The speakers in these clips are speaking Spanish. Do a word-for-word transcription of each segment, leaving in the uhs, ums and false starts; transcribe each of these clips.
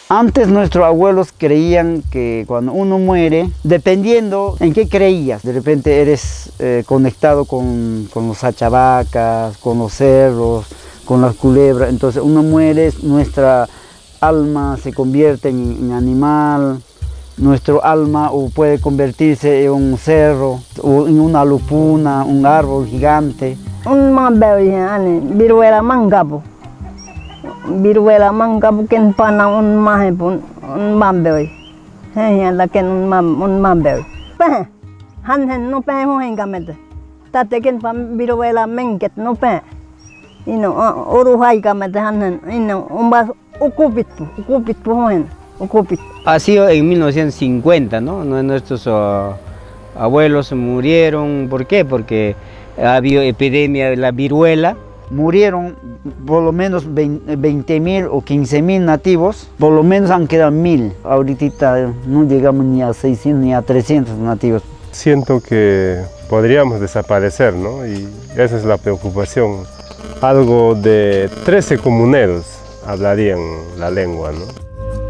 Antes nuestros abuelos creían que cuando uno muere, dependiendo en qué creías, de repente eres eh, conectado con, con los achavacas, con los cerros, con las culebras, entonces uno muere, nuestra alma se convierte en, en animal, nuestro alma o puede convertirse en un cerro, o en una lupuna, un árbol gigante. Un mambeo yani viruela mangabu. Viruela mangabu ken pana un mahepun un mambeo. He la ken un mam un mambeo. Pe han hen no pe ho hengamete. Tate ken pam viruela menget no pe. Ino oru hai gamete han hen ino umba ukupitu ukupitu ho hen ukupitu. Ha sido en mil novecientos cincuenta, ¿no? Nuestros uh, abuelos murieron. ¿Por qué? Porque ha habido epidemia de la viruela. Murieron por lo menos veinte mil o quince mil nativos, por lo menos han quedado mil. Ahorita no llegamos ni a seiscientos ni a trescientos nativos. Siento que podríamos desaparecer, ¿no? Y esa es la preocupación. Algo de trece comuneros hablarían la lengua, ¿no?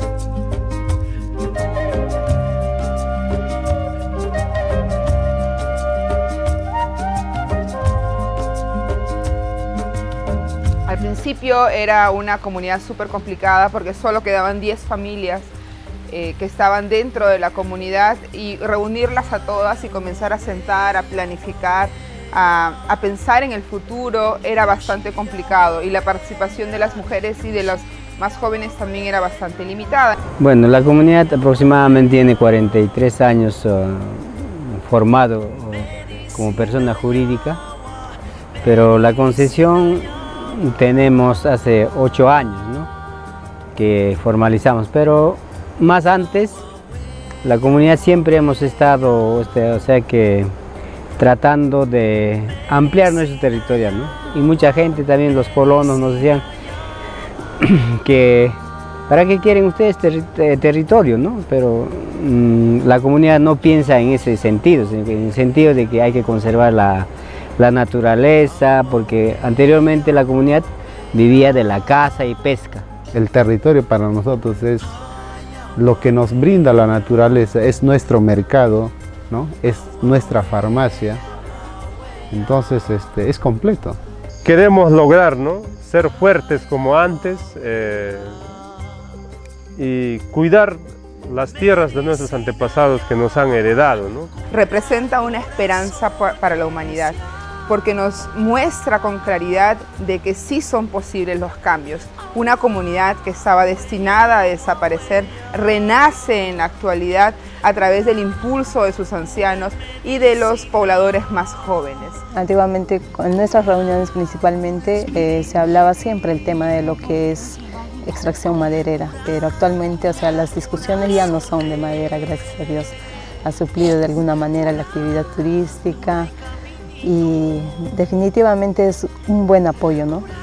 Al principio era una comunidad súper complicada porque solo quedaban diez familias eh, que estaban dentro de la comunidad, y reunirlas a todas y comenzar a sentar, a planificar, a, a pensar en el futuro era bastante complicado, y la participación de las mujeres y de los más jóvenes también era bastante limitada. Bueno, la comunidad aproximadamente tiene cuarenta y tres años uh, formado uh, como persona jurídica, pero la concesión tenemos hace ocho años, ¿no?, que formalizamos, pero más antes la comunidad siempre hemos estado, este, o sea que tratando de ampliar nuestro territorio, ¿no? Y mucha gente, también los colonos, nos decían que ¿para qué quieren ustedes ter territorio, no? Pero mmm, la comunidad no piensa en ese sentido, en el sentido de que hay que conservar la la naturaleza, porque anteriormente la comunidad vivía de la caza y pesca. El territorio para nosotros es lo que nos brinda la naturaleza, es nuestro mercado, ¿no? Es nuestra farmacia, entonces este, es completo. Queremos lograr, ¿no?, ser fuertes como antes eh, y cuidar las tierras de nuestros antepasados que nos han heredado, ¿no? Representa una esperanza para la humanidad, porque nos muestra con claridad de que sí son posibles los cambios. Una comunidad que estaba destinada a desaparecer renace en la actualidad a través del impulso de sus ancianos y de los pobladores más jóvenes. Antiguamente, en nuestras reuniones principalmente, eh, se hablaba siempre el tema de lo que es extracción maderera, pero actualmente, o sea, las discusiones ya no son de madera, gracias a Dios. Ha suplido de alguna manera la actividad turística y definitivamente es un buen apoyo, ¿no?